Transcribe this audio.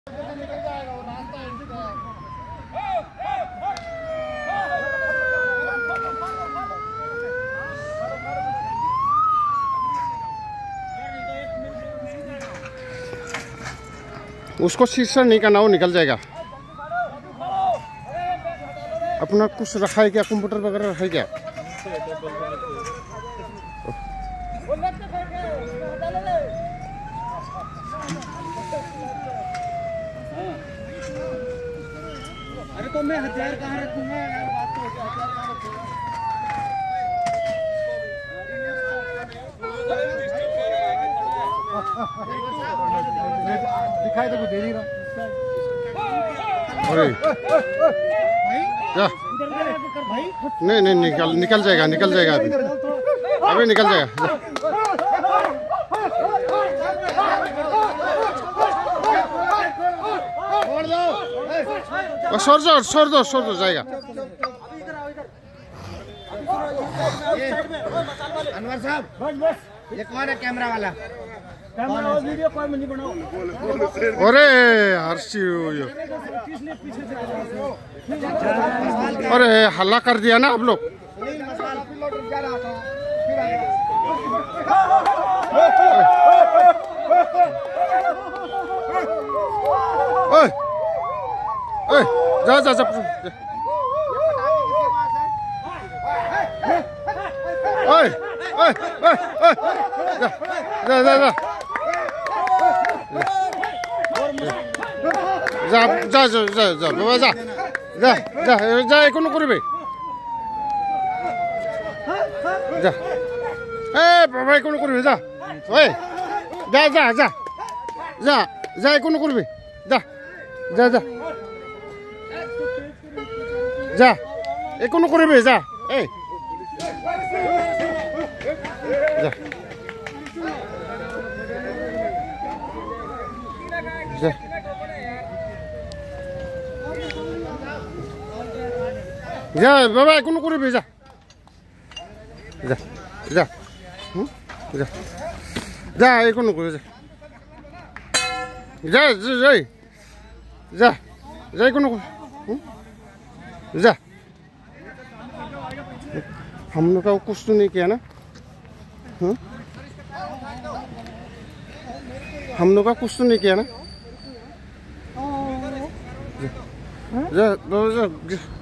उसको शीर्षक नहीं करना, वो निकल जाएगा। अपना कुछ रखा है क्या, कंप्यूटर वगैरह रखा है क्या? अरे तो मैं हथियार कहाँ रखूंगा यार, बात तो हथियार कहाँ रखूंगा। दिखाई तो कुछ दे नहीं रहा। अरे क्या? नहीं नहीं, निकल जाएगा अभी निकल जाएगा। छोड़ दो जाएगा। अनवर साहब, ये कौन है कैमरा वाला? कैमरा और वीडियो कोई नहीं बनाओ। अरे अरे हल्ला कर दिया ना आप लोग। जा बाबा जा কোনো করবে যা বাবা কোনো করবে যা ওই যা কোনো করবে যা কোনো করবে যা এই যা বাবা কোনো করবে যা কোনো করে যা কোনো जा। हम लोग का कुछ तो नहीं किया ना, हम लोग का कुछ तो नहीं किया ना। जा